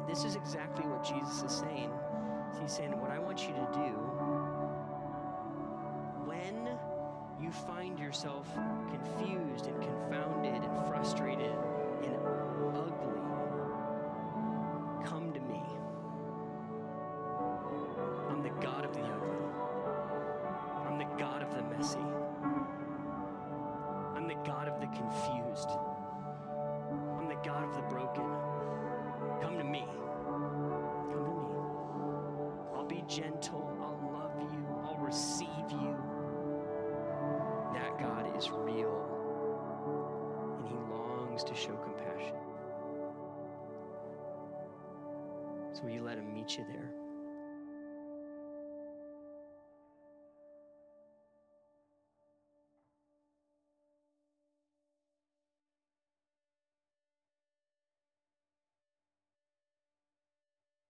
this is exactly what Jesus is saying. He's saying, what I want you to do when you find yourself confused and confounded and frustrated and ugly, come to me. I'm the God of the ugly. I'm the God of the messy. I'm the God of the confused. I'm the God of the broken. Come to me. Come to me. I'll be gentle. I'll love you. I'll receive you. That God is real, and he longs to show compassion. So will you let him meet you there?